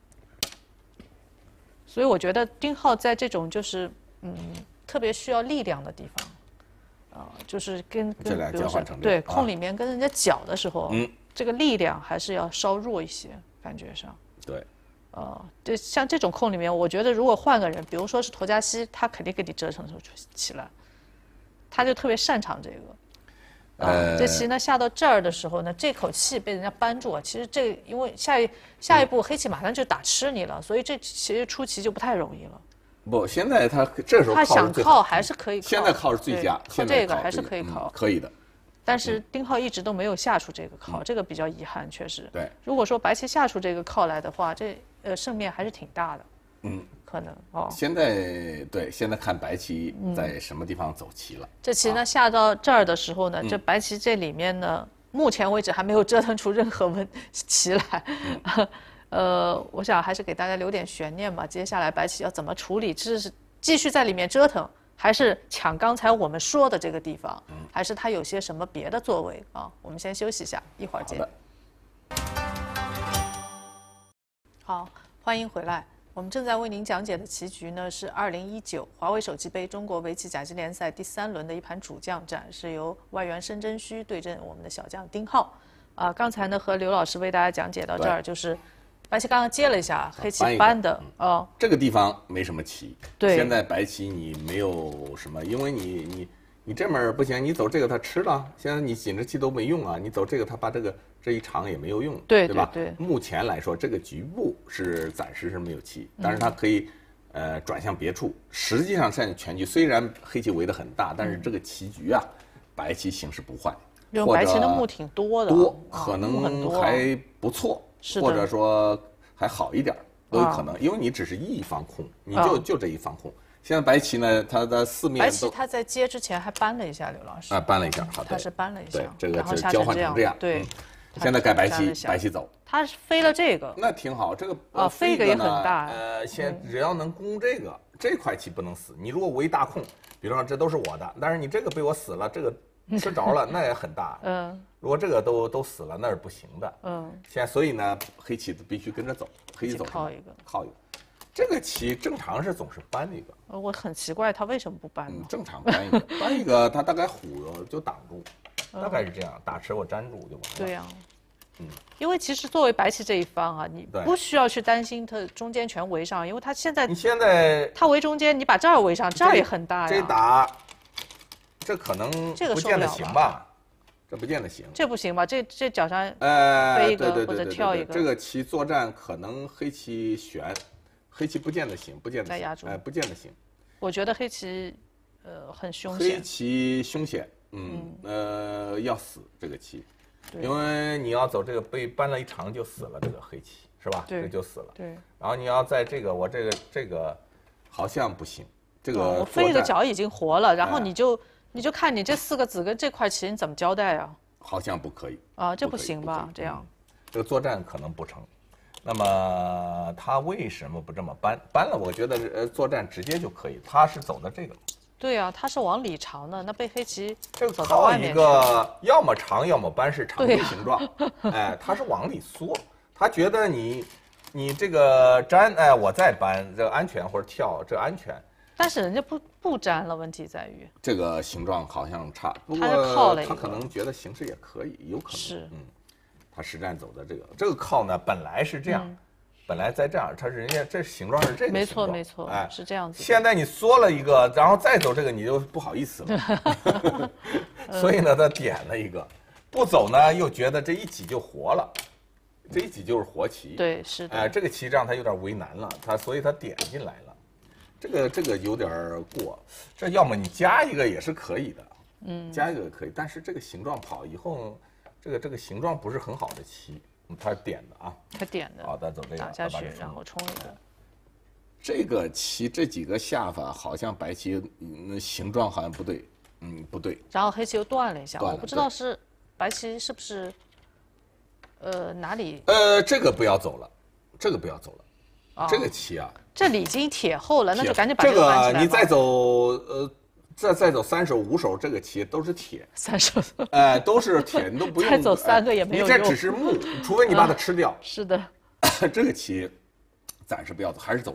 所以我觉得丁浩在这种就是嗯特别需要力量的地方，啊、呃，就是跟跟比如说对空里面跟人家搅的时候， 嗯， 这个力量还是要稍弱一些，感觉上。 对。 呃，对，像这种空里面，我觉得如果换个人，比如说是陀加西，他肯定给你折腾出起来，他就特别擅长这个。呃，这棋呢下到这儿的时候呢，这口气被人家扳住啊。其实这因为下一下一步黑棋马上就打吃你了，所以这其实出棋就不太容易了。 不，现在他这时候他想靠还是可以靠， 现在靠是最佳， 靠这个还是可以靠， 可以的。 但是丁浩一直都没有下出这个靠，这个比较遗憾，确实。 对， 如果说白棋下出这个靠来的话，这呃胜面还是挺大的。 嗯， 可能哦。 现在对，现在看白棋在什么地方走棋了。 这棋呢下到这儿的时候呢，这白棋这里面呢，目前为止还没有折腾出任何问棋来。呃，我想还是给大家留点悬念吧。接下来白棋要怎么处理？这是继续在里面折腾，还是抢刚才我们说的这个地方，还是他有些什么别的作为啊？我们先休息一下，一会儿见。好，欢迎回来。我们正在为您讲解的棋局呢，是二零一九华为手机杯中国围棋甲级联赛第三轮的一盘主将战，是由外援申真谞对阵我们的小将丁浩。啊、呃，刚才呢和刘老师为大家讲解到这儿，就是白棋刚刚接了一下，黑棋扳的哦、嗯。 这个地方没什么棋， 对。 现在白棋你没有什么，因为你你你这门不行，你走这个他吃了，现在你紧着棋都没用啊，你走这个他把这个这一场也没有用， 对对吧？ 对对。 目前来说，这个局部是暂时是没有棋，但是它可以、嗯、呃转向别处。实际上现在全局虽然黑棋围得很大，但是这个棋局啊，白棋形势不坏。 因为白棋的目挺多的， 多可能还不错，或者说还好一点都有可能，因为你只是一方空，你就就这一方空。现在白棋呢，它的四面白棋它在接之前还扳了一下，刘老师啊，扳了一下，好的， 它是扳了一下， 对，这个是交换成这样， 对。 现在该白棋，白棋走， 它飞了这个， 那挺好，这个啊，飞个也很大， 呃，先只要能攻这个这块棋不能死，你如果围大空，比如说这都是我的，但是你这个被我死了，这个。吃着了，那也很大。嗯，如果这个都都死了，那是不行的。嗯，现在所以呢，黑棋必须跟着走，黑棋走靠一个， 靠一个。这个棋正常是总是扳一个。 呃，我很奇怪，他为什么不扳呢？ 嗯，正常扳一个，扳一个，他大概虎就挡住，大概是这样，打吃我粘住就完了。 对呀，嗯，因为其实作为白棋这一方啊，你不需要去担心它中间全围上，因为它现在你现在它围中间，你把这儿围上，这儿也很大呀。 这打。这可能不见得行吧，这不见得行。 这不行吧？这这脚上呃飞一个或者跳一个， 这个棋作战可能黑棋悬，黑棋不见得行，不见得行，哎，不见得行。 我觉得黑棋呃很凶险。黑棋凶险，嗯呃要死这个棋，因为你要走这个被扳了一长就死了，这个黑棋是吧？ 对， 这就死了。 对。 然后你要在这个我这个这个好像不行，这个我飞一个角已经活了，然后你就。你就看你这四个子跟这块棋你怎么交代啊？ 好像不可以啊，这不行吧？这样， 这个作战可能不成。那么他为什么不这么搬？搬了，我觉得呃作战直接就可以。他是走的这个。 对啊，他是往里长的，那被黑棋这个靠一个要么长要么搬是常规形状，哎，他是往里缩，他觉得你你这个粘哎我再搬这个安全或者跳这安全。 但是人家不不粘了，问题在于这个形状好像差，不过他可能觉得形势也可以，有可能是， 嗯，他实战走的这个这个靠呢，本来是这样，嗯、本来在这样，他人家这形状是这个形状，没错没错， 哎， 是这样子。 现在你缩了一个，然后再走这个，你就不好意思了，所以呢，他点了一个，不走呢，又觉得这一挤就活了，这一挤就是活棋， 对，是的， 哎，这个棋让他有点为难了，他所以他点进来了。这个这个有点过，这要么你加一个也是可以的，嗯，加一个也可以，但是这个形状跑以后，这个这个形状不是很好的棋，他点的啊， 他点的， 好的，走这个打下去，然后冲一个。 这个棋这几个下法好像白棋嗯形状好像不对，嗯不对。 然后黑棋又断了一下，我不知道是白棋是不是，呃哪里？ 呃，这个不要走了，这个不要走了。这个棋啊， 这里已经铁厚了，那就赶紧把这个搬起来。 你再走呃，再再走三手五手，这个棋都是铁。 三手， 哎，都是铁，你都不用。 再走三个也没有用。 你这只是木，除非你把它吃掉。 是的。 这个棋暂时不要走，还是走这个。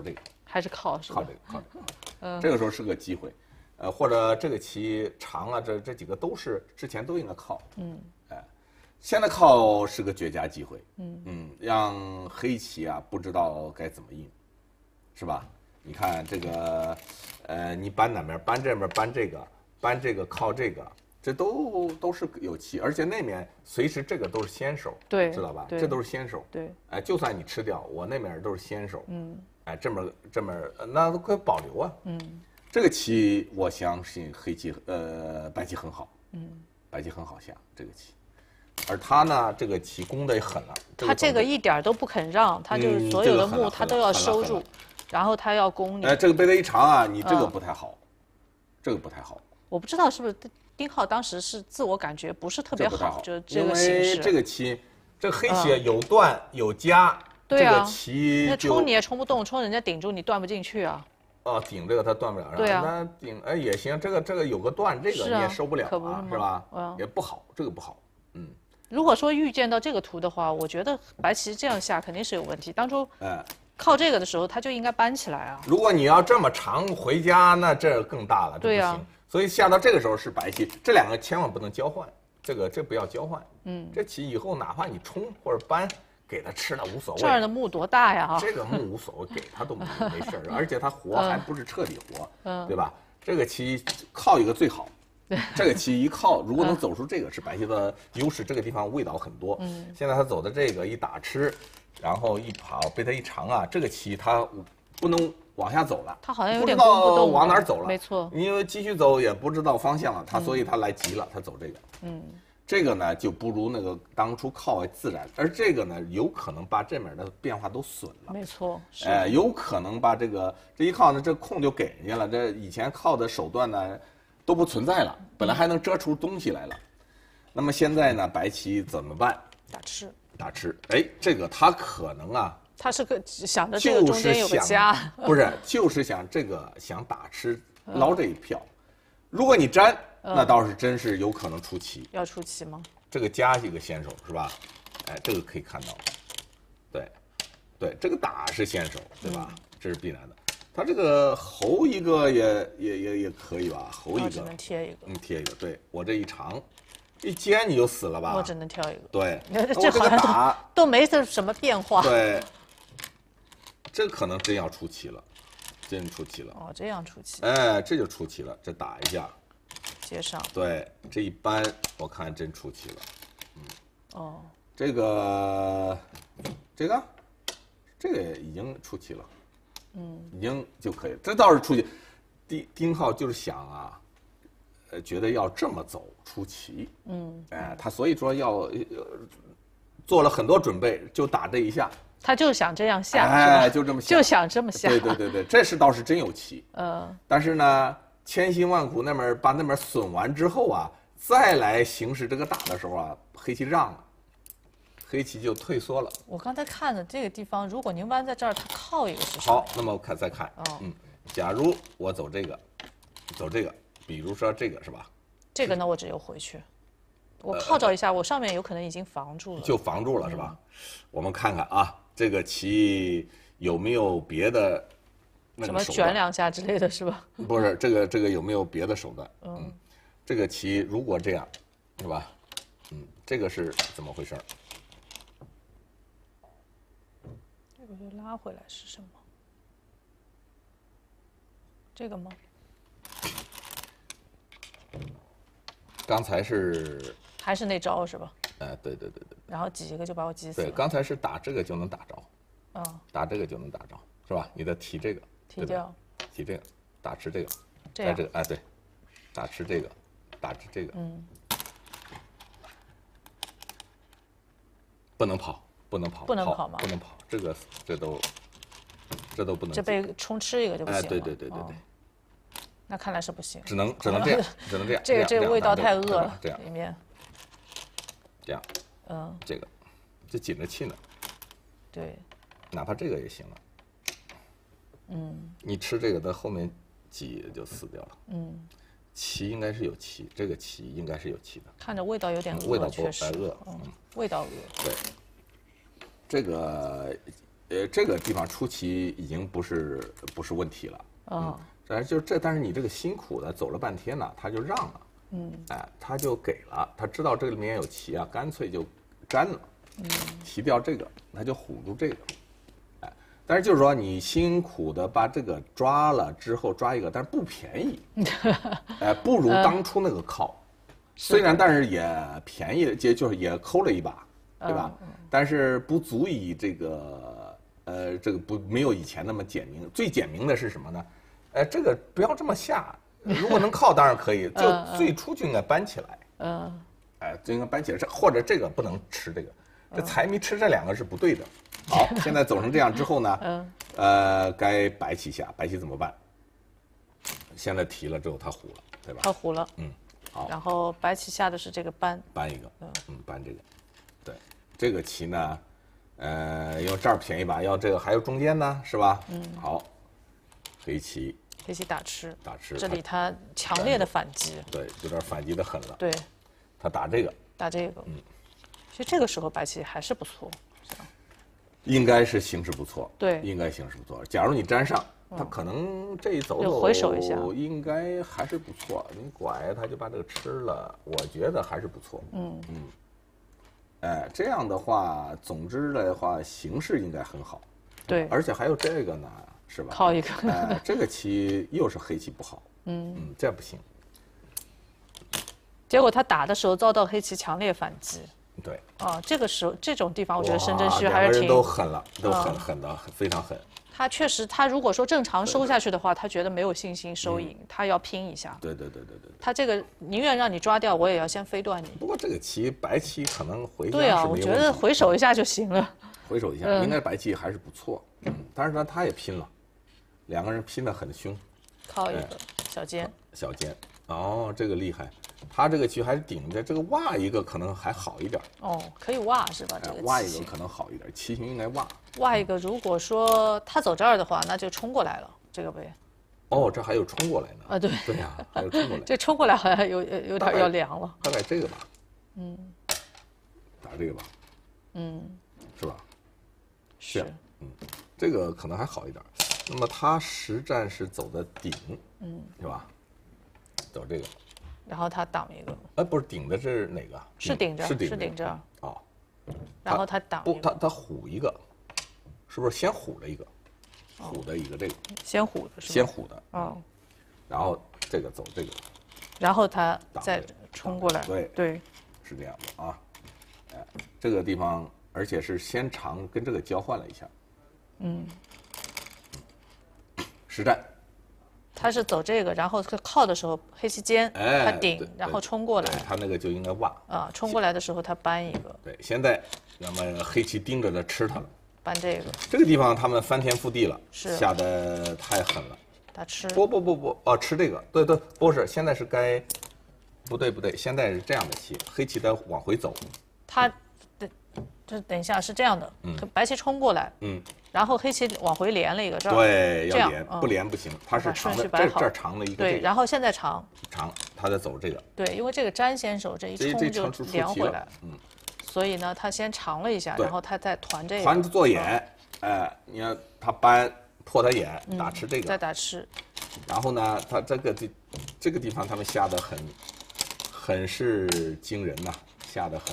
还是靠是吧？ 靠这个，靠这个。嗯，这个时候是个机会，呃，或者这个棋长啊，这这几个都是之前都应该靠。嗯，哎，现在靠是个绝佳机会。嗯嗯，让黑棋啊不知道该怎么应，是吧？你看这个，呃，你搬哪面？搬这面，搬这个，搬这个靠这个。这都都是有棋，而且那面随时这个都是先手， 对， 知道吧？这都是先手， 对， 哎，就算你吃掉，我那面都是先手，嗯，哎，这面这面那都可以保留啊，嗯，这个棋我相信黑棋呃白棋很好，嗯，白棋很好下这个棋，而他呢这个棋攻得也狠了， 他这个一点都不肯让，他就是所有的目他都要收住，然后他要攻你， 哎，这个被他一长啊，你这个不太好，这个不太好， 我不知道是不是。丁浩当时是自我感觉不是特别好，就这个形势。因为这个棋，这黑棋有断有夹， 对啊， 这个棋那冲你也冲不动，冲人家顶住你断不进去啊。 哦，顶这个他断不了， 对啊， 那顶哎也行，这个这个有个断，这个你也受不了啊，是吧？也不好，这个不好，嗯。 如果说预见到这个图的话，我觉得白棋这样下肯定是有问题。当初哎靠这个的时候，他就应该搬起来啊。 如果你要这么长回家，那这更大了， 对呀。 所以下到这个时候是白棋，这两个千万不能交换，这个这不要交换。嗯，这棋以后哪怕你冲或者搬，给他吃了无所谓。 这儿的目多大呀？ 这个目无所谓，给他都没没事儿，而且他活还不是彻底活，嗯、对吧？这个棋靠一个最好，这个棋一靠，如果能走出这个是白棋的优势，这个地方味道很多。嗯，现在他走的这个一打吃，然后一跑被他一长啊，这个棋他不能。往下走了， 他好像有点攻不动， 往哪儿走了？ 没错， 因为继续走也不知道方向了，他所以他来急了，他走这个。嗯，这个呢就不如那个当初靠自然，而这个呢有可能把这面的变化都损了。 没错， 哎，有可能把这个这一靠呢，这空就给人家了。这以前靠的手段呢都不存在了，本来还能遮出东西来了。那么现在呢，白棋怎么办？ 打吃， 打吃。哎，这个他可能啊。 他是个想着这个中间有个家， 不是，就是想这个想打吃捞这一票。如果你粘，那倒是真是有可能出棋。 要出棋吗？ 这个加一个先手是吧？哎，这个可以看到，对，对，这个打是先手，对吧？这是必然的。他这个侯一个也也也也可以吧？侯一个只能贴一个， 嗯，贴一个。对我这一长。一尖你就死了吧？ 我只能挑一个。 对， 这好像打都没什么变化。 对，这可能真要出棋了，真出棋了。 哦，这样出棋。 哎，这就出棋了，这打一下， 接上。 对，这一扳，我看真出棋了。嗯。 哦。 这个，这个，这个已经出棋了。嗯。已经就可以了，这倒是出棋。丁丁浩就是想啊。呃，觉得要这么走出棋，嗯，哎，他所以说要、呃、做了很多准备，就打这一下， 他就想这样下， 哎，就这么想， 就想这么下， 对对对对，这是倒是真有棋，嗯、呃，但是呢，千辛万苦那边把那边损完之后啊，再来行使这个打的时候啊，黑棋让了，黑棋就退缩了。 我刚才看的这个地方，如果您弯在这儿，它靠一个是好，那么我看再看，哦、嗯，假如我走这个，走这个。比如说这个是吧？ 这个呢，我只有回去，我靠照一下，呃、我上面有可能已经防住了， 就防住了是吧？嗯、我们看看啊，这个棋有没有别的那个手段？ 什么卷两下之类的是吧？ 不是，这个这个有没有别的手段？嗯，嗯这个棋如果这样，是吧？嗯，这个是怎么回事？ 这个就拉回来是什么？这个吗？ 刚才是还是那招是吧？ 哎，对对对对。 然后挤一个就把我挤死了。 对，刚才是打这个就能打着，嗯，打这个就能打着，是吧？你得提这个， 提掉， 提这个，打吃这个， 这样这个哎对，打吃这个，打吃这个，嗯，不能跑，不能跑， 不能跑吗？ 不能跑，这个这都这都不能。 这被冲吃一个就不行了。 哎，对对对对对。 那看来是不行， 只能只能这样，只能这样。 这个这个味道太恶了， 这样里面， 这样，嗯，这个，这紧着气呢。 对， 哪怕这个也行了。嗯，你吃这个，它后面挤就死掉了。嗯，棋应该是有棋，这个棋应该是有棋的。 看着味道有点恶， 味道确实恶， 嗯，味道恶。 对，这个呃，这个地方初期已经不是不是问题了。嗯，但是就这，但是你这个辛苦的走了半天呢，他就让了。嗯，哎，他就给了，他知道这里面有棋啊，干脆就粘了。嗯，棋掉这个，他就唬住这个。哎，但是就是说你辛苦的把这个抓了之后抓一个，但是不便宜。哎，不如当初那个靠。虽然但是也便宜，就就是也抠了一把，对吧？嗯、但是不足以这个呃，这个不没有以前那么简明。最简明的是什么呢？哎，这个不要这么下，如果能靠当然可以，就最初就应该搬起来。嗯，哎，就应该搬起来，这或者这个不能吃这个，这财迷吃这两个是不对的。好，现在走成这样之后呢，嗯，呃，该白棋下，白棋怎么办？现在提了之后他胡了，对吧？ 他胡了， 嗯。好， 然后白棋下的是这个搬， 搬一个，嗯嗯，搬这个，对，这个棋呢，呃，因为这儿便宜吧，要这个还有中间呢，是吧？嗯，好，黑棋， 黑棋打吃， 打吃， 这里他强烈的反击， 对，有点反击的狠了， 对， 他打这个， 打这个，嗯，其实这个时候白棋还是不错，是吧？ 应该是形势不错， 对， 应该形势不错。假如你粘上。他可能这一走走， 回手一下， 应该还是不错。你拐，他就把这个吃了，我觉得还是不错。嗯嗯，哎，这样的话，总之的话，形势应该很好。 对， 而且还有这个呢，是吧？ 靠一个， 哎，这个棋又是黑棋不好。嗯嗯，这不行。 结果他打的时候遭到黑棋强烈反击。 对。 啊，这个时候这种地方，我觉得申真胥还是挺…… 两个人都狠了，都狠狠的，非常狠。 他确实，他如果说正常收下去的话，他觉得没有信心收赢，他要拼一下。 对对对对对。 他这个宁愿让你抓掉，我也要先飞断你。 不过这个棋白棋可能回对啊，我觉得回手一下就行了。 回手一下，应该白棋还是不错。嗯，但是呢，他也拼了，两个人拼得很凶。 靠一个小尖。 小尖，哦，这个厉害。他这个棋还是顶着，这个挖一个可能还好一点。 哦，可以挖是吧？这个挖一个可能好一点，棋形应该挖。 挖一个，如果说他走这儿的话，那就冲过来了，这个呗。 哦，这还有冲过来呢。 啊，对。 对呀，还有冲过来。 这冲过来好像有有点要凉了。 大概这个吧。嗯。打这个吧。 嗯。 是吧？ 是。 嗯，这个可能还好一点。那么他实战是走的顶，嗯，是吧？走这个。 然后他挡一个， 哎，不是顶的是哪个？ 是顶着， 是顶是顶着。 哦， 然后他挡不，他他虎一个，是不是先虎了一个？虎的一个这个。 先虎的是吧？ 先虎的。 哦。 然后这个走这个。 然后他再冲过来。 对对， 是这样的啊。哎，这个地方，而且是先长跟这个交换了一下。嗯。实战。 他是走这个，然后靠的时候黑棋尖，他顶，然后冲过来。 他那个就应该挖。 啊，冲过来的时候他搬一个。 对，现在那么黑棋盯着他吃他了。 搬这个。 这个地方他们翻天覆地了， 是下的太狠了。 他吃。 不不不不，哦，吃这个，对对，不是，现在是该，不对不对，现在是这样的棋，黑棋在往回走。 他，等，这等一下是这样的，嗯，白棋冲过来，嗯。然后黑棋往回连了一个这儿， 对，要连，不连不行，它是长的，这这长的一个， 对，然后现在长， 长，他在走这个， 对，因为这个詹先手这一冲就连回来，嗯，所以呢，他先长了一下，然后他再团这个， 团做眼，哎，你看他搬破他眼，打吃这个， 再打吃， 然后呢，他这个地这个地方他们下的很，很是惊人呐，下的很，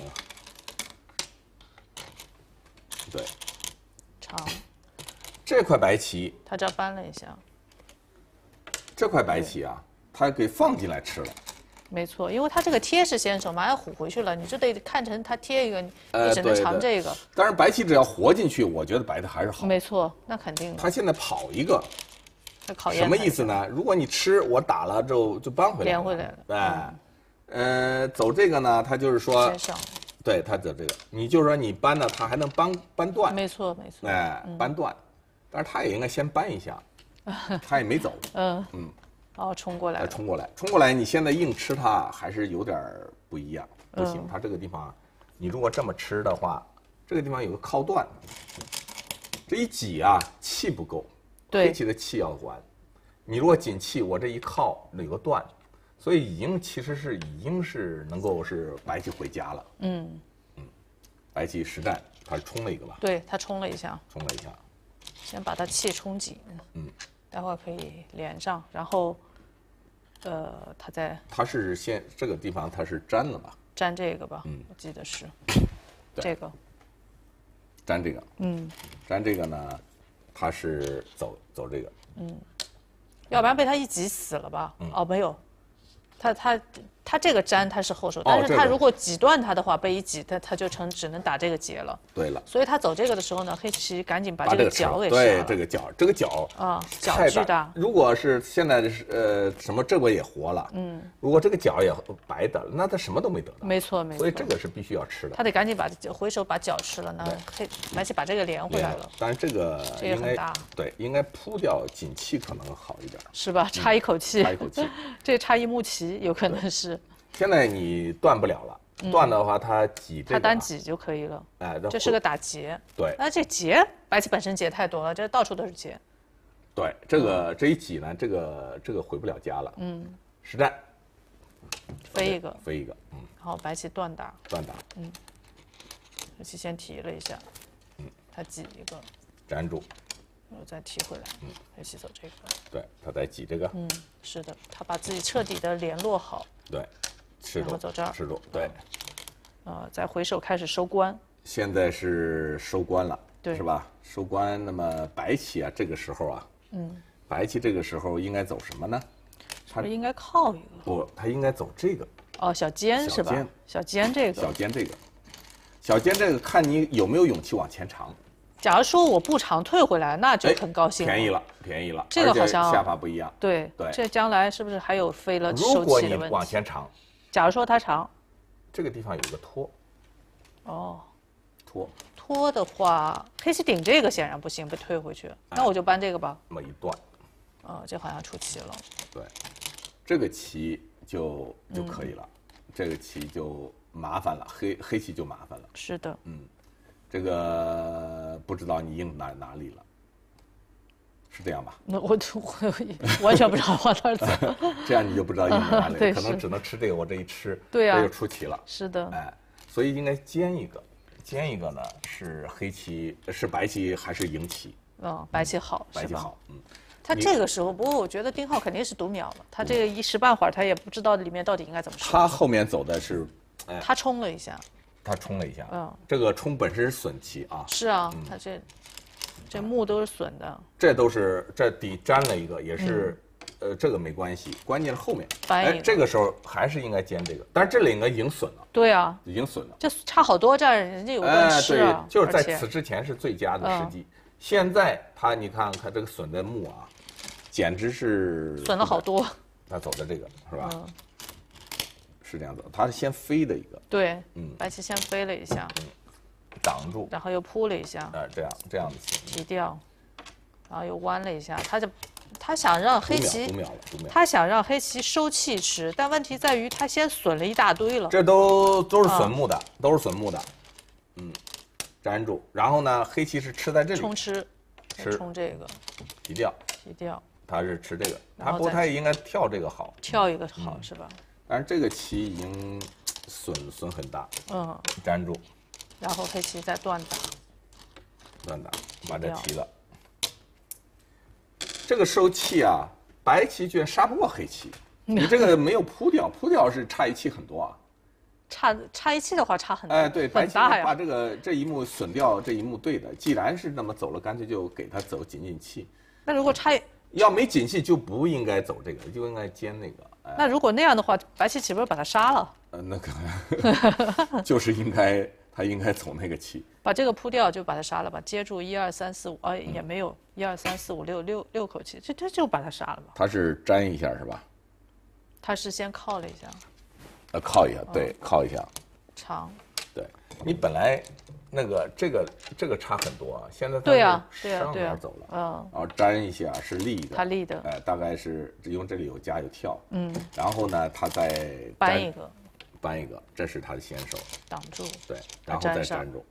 对， 长。 这块白棋， 他这搬了一下。 这块白棋啊，他给放进来吃了。 没错，因为他这个贴是先手，马上虎回去了，你就得看成他贴一个，你只能长这个。 但是白棋只要活进去，我觉得白的还是好。 没错，那肯定的。 他现在跑一个， 考验什么意思呢？如果你吃，我打了之后就搬回来了， 连回来了。 哎，呃，走这个呢，他就是说，对他走这个，你就是说你搬呢，他还能搬搬断。 没错没错。 哎，搬断。但是他也应该先搬一下，他也没走。嗯嗯， 哦，冲过来， 冲过来，冲过来！你现在硬吃它还是有点不一样，不行。它这个地方，你如果这么吃的话，这个地方有个靠断，这一挤啊，气不够，黑棋的气要完。你如果紧气，我这一靠有个断，所以已经其实是已经是能够是白棋回家了。嗯嗯，白棋实战，他是冲了一个吧？ 对他冲了一下， 冲了一下。 先把它气冲紧， 嗯， 待会儿可以连上，然后，呃，它再它是先这个地方它是粘了吧？ 粘这个吧， 嗯， 我记得是这个， 粘这个， 嗯， 粘这个呢，它是走走这个， 嗯，要不然被它一挤死了吧？ 嗯、 哦，没有。它它它这个粘它是后手，但是它如果挤断它的话，被一挤，它它就成只能打这个结了。 对了， 所以他走这个的时候呢，黑棋赶紧把这个角给杀了。对，这个角，这个角啊，角巨大。 如果是现在是呃什么这个也活了，嗯，如果这个角也白的，那他什么都没得到。 没错没错。 所以这个是必须要吃的。 他得赶紧把回手把角吃了，那黑白棋把这个连回来了。 当然这个这也很大。 对，应该扑掉锦气可能好一点。 是吧？差一口气。 差一口气。 这差一目棋有可能是。 现在你断不了了，断的话它挤这个， 它单挤就可以了。 哎， 这是个打结。 对。 那这结，白棋本身结太多了，这到处都是结。 对，这个这一挤呢，这个这个回不了家了。嗯。实战。 飞一个。 飞一个，嗯。 然后白棋断打。 断打。 嗯。白棋先提了一下。嗯。他挤一个。 粘住。 然后再提回来。嗯。白棋走这个。 对，他再挤这个。 嗯，是的，他把自己彻底的联络好。 对。吃住， 走这儿， 吃住，对， 呃，再回手开始收官。 现在是收官了， 对， 是吧？收官，那么白棋啊，这个时候啊，嗯，白棋这个时候应该走什么呢？ 他应该靠一个。 不，他应该走这个。 哦，小尖是吧？小尖这个。 小尖这个，小尖这个，看你有没有勇气往前长。 假如说我不长退回来，那就很高兴了。 便宜了，便宜了。 这个好像下法不一样。 对对， 这将来是不是还有飞了收如果你气的问题？ 往前长。 假如说它长， 这个地方有个拖， 哦， 拖拖的话，黑棋顶这个显然不行，被退回去。那我就搬这个吧。 那么一断， 哦，这好像出棋了。 对，这个棋就就可以了，这个棋就麻烦了，黑黑棋就麻烦了。 是的， 嗯，这个不知道你应哪哪里了。是这样吧？ 那我我完全不知道往哪儿走。 这样你就不知道应哪里， 对， 可能只能吃这个。我这一吃， 对呀， 这就出棋了。 是的， 哎，所以应该尖一个，尖一个呢是黑棋，是白棋还是赢棋？ 嗯，白棋好， 白棋好，嗯。 他这个时候，不过我觉得丁浩肯定是读秒了。他这个一时半会儿他也不知道里面到底应该怎么说。 他后面走的是， 哎，他冲了一下， 他冲了一下， 嗯， 这个冲本身是损棋啊。 是啊，他这。这目都是损的， 这都是这底粘了一个，也是，嗯、呃，这个没关系，关键是后面，哎，这个时候还是应该尖这个，但是这里应该已经损了。 对啊， 已经损了， 这差好多，这人家有个吃啊， 哎、对，就是在此之前是最佳的时机，嗯、现在他你看看这个损的目啊，简直是损了好多。 他走的这个是吧？嗯、是这样走，他是先飞的一个， 对，嗯，白棋先飞了一下。 嗯，挡住， 然后又扑了一下， 啊、呃，这样这样子提掉，然后又弯了一下，他就他想让黑棋， 读秒了，读秒， 他想让黑棋收气吃，但问题在于他先损了一大堆了， 这都都是损目的，啊、都是损目的，嗯，粘住，然后呢，黑棋是吃在这里， 冲吃， 吃冲这个， 提掉， 提掉， 他是吃这个，他不过他也应该跳这个好， 跳一个好、嗯、是吧？ 但是这个棋已经损损很大，嗯，粘住。 然后黑棋再断打， 断打把这提了。这个收气啊，白棋居然杀不过黑棋，你这个没有扑掉，扑掉是差一气很多啊。 差差一气的话差很多。 哎，对，白棋把这个这一目损掉，这一目对的。既然是那么走了，干脆就给他走紧紧气。 那如果差要没紧气，就不应该走这个，就应该尖那个。哎、 那如果那样的话，白棋岂不是把他杀了？ 呃，那个就是应该。他应该走那个棋， 把这个扑掉就把他杀了吧，接住一二三四五，哎也没有一二三四五六六六口气，这这就把他杀了吧。 他是粘一下是吧？ 他是先靠了一下， 呃，靠一下，对，哦、靠一下。 长。 对，你本来那个这个这个差很多啊，现在对啊， 上面走了， 嗯， 然后粘一下是立的， 他立的， 哎，大概是因为这里有夹有跳，嗯，然后呢，他再搬一个。 搬一个，这是他的先手， 挡住， 对，然后再粘住，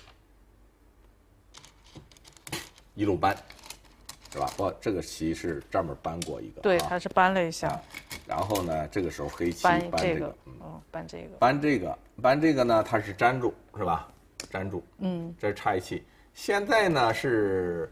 一路搬，是吧？不，这个棋是专门搬过一个， 对， 啊、 他是搬了一下、 啊。然后呢，这个时候黑棋搬这个，嗯，搬这个， 搬这个，搬这个呢，它是粘住，是吧？粘住，嗯，这是差一气。现在呢是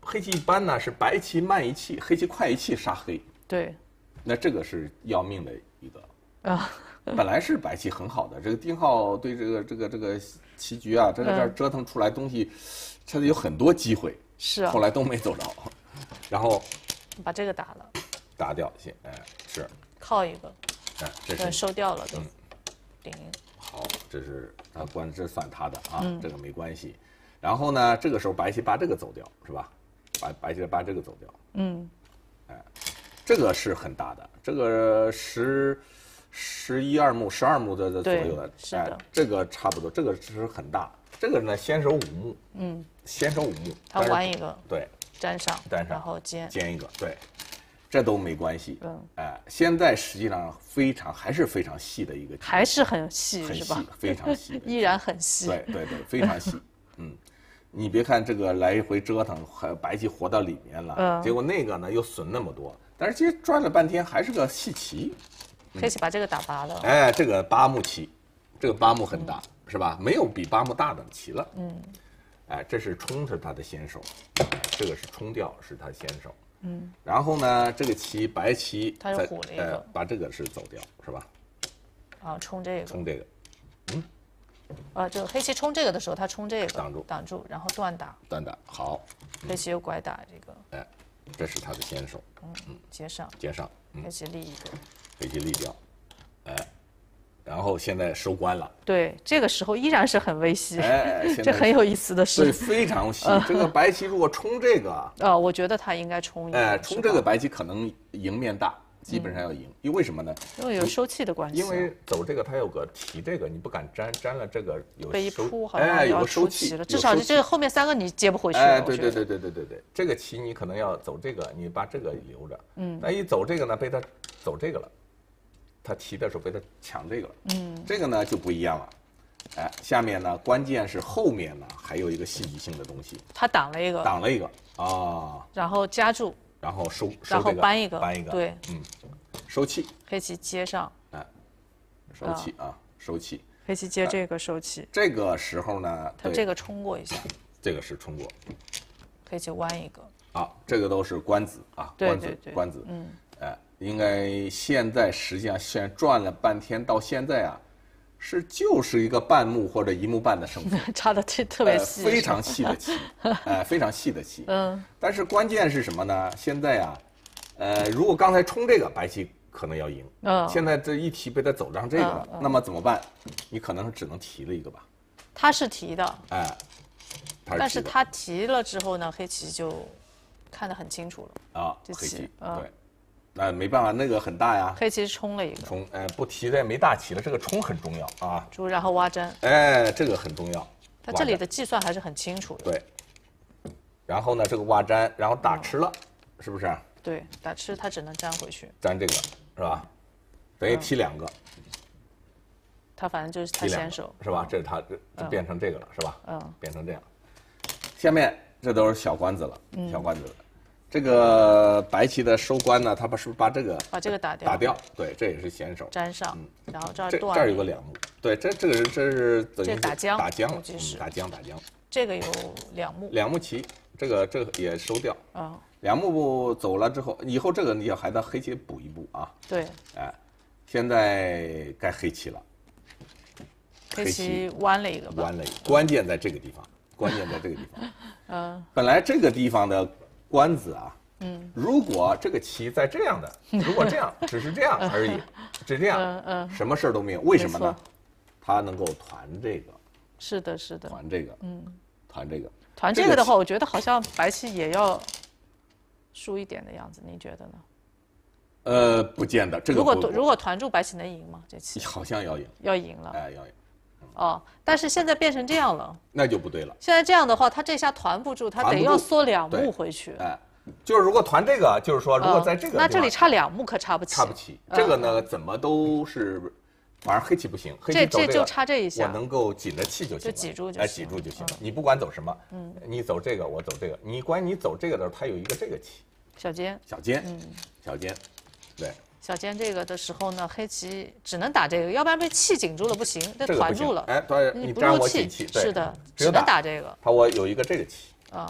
黑棋一般呢是白棋慢一气，黑棋快一气杀黑。 对， 那这个是要命的一个啊。 本来是白棋很好的，这个丁浩对这个这个这个棋局啊，这在这儿折腾出来东西，他有很多机会， 是啊， 后来都没走着，然后把这个打了， 打掉先，哎，是靠一个， 哎，这是收掉了， 嗯， 顶。 好，这是他关这算他的啊，这个没关系。然后呢，这个时候白棋把这个走掉，是吧？把白棋把这个走掉， 嗯， 哎，这个是很大的，这个十十一二目、十二目的左右的， 是的， 哎，这个差不多，这个是很大。这个呢，先手五目， 嗯， 先手五目， 他玩一个， 对， 粘上， 粘上， 然后尖尖一个，对，这都没关系， 嗯， 哎，现在实际上非常还是非常细的一个， 还是很细， 很是吧？ 细，非常细， 依然很细， 对对对，非常细，嗯。你别看这个来回折腾，还白棋活到里面了，嗯、结果那个呢又损那么多，但是其实转了半天还是个细棋。 黑棋把这个打拔了。 哎，这个八目棋，这个八目很大，嗯、是吧？没有比八目大的棋了。 嗯。 哎，这是冲是他的先手，这个是冲掉是他先手。 嗯。 然后呢，这个棋白棋他又虎了一个、呃， 把这个是走掉，是吧？ 啊，冲这个。 冲这个。嗯。 呃，这个黑棋冲这个的时候，他冲这个挡住， 挡住，然后断打， 断打好。 黑棋又拐打这个， 哎，这是他的先手。 嗯嗯，接上， 接上， 嗯、黑棋立一个， 黑棋立掉，哎，然后现在收官了。 对，这个时候依然是很微细， 哎， 这很有意思的是， 对，非常细。这个白棋如果冲这个， 呃，我觉得他应该冲一个， 哎，冲这个白棋可能赢面大。基本上要赢，因为为什么呢？ 因为有收气的关系。 因为走这个，它有个提这个，你不敢粘，粘了这个有被一扑，好像要收气了。至少这个后面三个你接不回去。 哎，对对对对对对对，这个棋你可能要走这个，你把这个留着。嗯。那一走这个呢，被他走这个了，他提的时候被他抢这个了。嗯。这个呢就不一样了，哎，下面呢关键是后面呢还有一个戏剧性的东西。 他挡了一个。 挡了一个啊。 然后夹住。 然后收， 然后搬一个， 搬一个， 对， 嗯，收气， 黑棋接上， 哎，收气啊，收气， 黑棋接这个收气。 这个时候呢， 他这个冲过一下， 这个是冲过， 黑棋弯一个， 啊，这个都是官子啊，官子，官子，嗯，哎，应该现在实际上现在转了半天，到现在啊，是就是一个半目或者一目半的胜负， 差的特特别细， 非常细的棋，哎，非常细的棋，嗯，但是关键是什么呢？现在啊，呃，如果刚才冲这个白棋可能要赢，嗯，现在这一提被他走上这个了，那么怎么办？你可能只能提了一个吧？ 他是提的， 哎， 但是他提了之后呢，黑棋就看得很清楚了啊，黑棋对。那没办法，那个很大呀。 黑棋冲了一个。 冲，哎，不提的没大棋了，这个冲很重要啊。 猪，然后挖粘。 哎，这个很重要。 他这里的计算还是很清楚的。 对。然后呢，这个挖粘，然后打吃了，嗯、是不是？ 对，打吃他只能粘回去。 粘这个是吧？等于提两个。 嗯、他反正就是他先手， 是吧？这是他这就变成这个了，是吧？嗯。变成这样。下面这都是小官子了，嗯、小官子了。这个白棋的收官呢，他把是不是把这个把这个打掉？ 打掉，对，这也是先手。 粘上，嗯、然后这儿断。 这儿有个两目，对，这这个是这是等于打将， 打将了，嗯，打将打将。 这个有两目。 两目棋，这个这个也收掉。啊。两目走了之后，以后这个你要还得黑棋补一步啊。 对。 哎，现在该黑棋了。 黑棋弯了一个吧。 弯了一个，关键在这个地方，关键在这个地方。嗯。本来这个地方的。官子啊，嗯，如果这个棋在这样的，如果这样，只是这样而已，只这样，嗯嗯，什么事儿都没有。为什么呢？他能够团这个， 是的，是的， 团这个，嗯，团这个， 团这个的话，我觉得好像白棋也要输一点的样子，你觉得呢？ 呃，不见得，这个如果如果团住白棋能赢吗？这棋好像要赢， 要赢了， 哎，要赢。 哦，但是现在变成这样了， 那就不对了。 现在这样的话，他这下团不住，他得要缩两目回去。 哎，就是如果团这个，就是说如果在这个， 那这里差两目可差不起。 差不起，这个呢怎么都是，反正黑棋不行，黑棋走这就差这一下， 我能够紧着气就行了， 就挤住就哎挤住就行了。你不管走什么，嗯，你走这个我走这个，你关你走这个的时候，它有一个这个棋， 小尖， 小尖，嗯，小尖，对。 小尖这个的时候呢，黑棋只能打这个，要不然被气紧住了不行，这团住了。 哎，对，你不入气，是的，只能打这个。 他我有一个这个棋啊，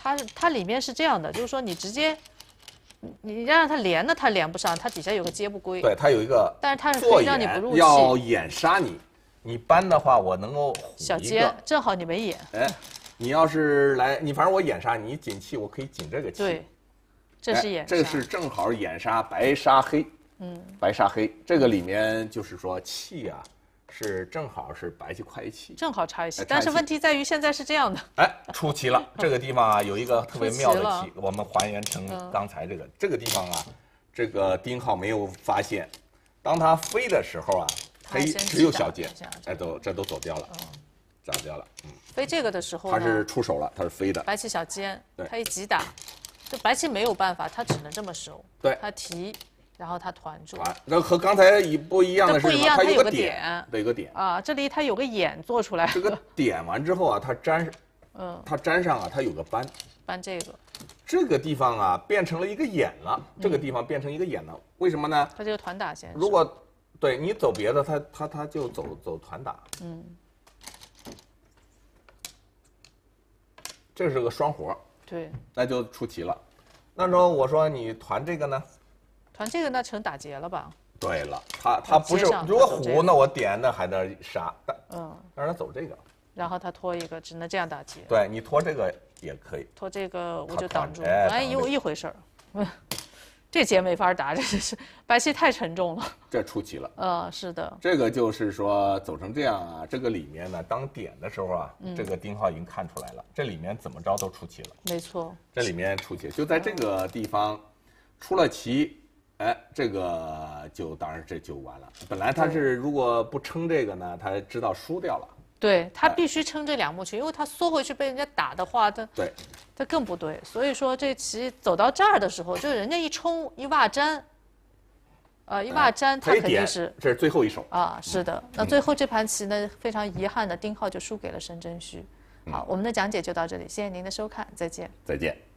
它它里面是这样的，就是说你直接，你让它连呢，它连不上，它底下有个接不归。 对，它有一个， 但是它是可以让你不入气。 要掩杀你，你扳的话，我能够小接，正好你没掩。 哎，你要是来，你反正我掩杀你紧气，我可以紧这个气。 对，这是掩杀。 这个是正好掩杀白杀黑。嗯，白杀黑，这个里面就是说气啊。是正好是白气快气， 正好插一气，但是问题在于现在是这样的。 哎，出奇了，这个地方啊有一个特别妙的气，我们还原成刚才这个、嗯、这个地方啊，这个丁浩没有发现，当它飞的时候啊，它只有小箭，哎，都这都走掉了，嗯，走掉了，嗯。 飞这个的时候它是出手了，它是飞的。 白气小尖，它一急打，这白气没有办法，它只能这么收。 对， 它提。然后它团住， 那和刚才一不一样的是， 不一样， 它有个点，有个点啊，这里它有个眼做出来。 这个点完之后啊，它粘，嗯，它粘上啊，它有个斑， 斑这个， 这个地方啊变成了一个眼了，这个地方变成一个眼了，为什么呢？ 它这个团打线， 如果对你走别的，它它它就走走团打，嗯，这是个双活， 对， 那就出奇了。那时候我说你团这个呢？ 团这个那成打劫了吧？ 对了，他他不是，如果虎那我点那还得杀，但嗯，让他走这个， 然后他拖一个，只能这样打劫。 对你拖这个也可以， 拖这个我就挡住，哎，有一回事儿，嗯，这劫没法打，这是白气太沉重了， 这出奇了。 呃，是的， 这个就是说走成这样啊，这个里面呢，当点的时候啊，嗯、这个丁浩已经看出来了，这里面怎么着都出奇了。 没错， 这里面出奇，就在这个地方出了奇。哎，这个就当然这就完了。本来他是如果不撑这个呢，他知道输掉了。 对他必须撑这两目棋，因为他缩回去被人家打的话，他对， 他更不对。所以说这棋走到这儿的时候，就是人家一冲一袜粘，呃，一袜粘，他肯定是这是最后一手啊，是的。那最后这盘棋呢，非常遗憾的，丁浩就输给了申真谞。好，我们的讲解就到这里，谢谢您的收看，再见。 再见。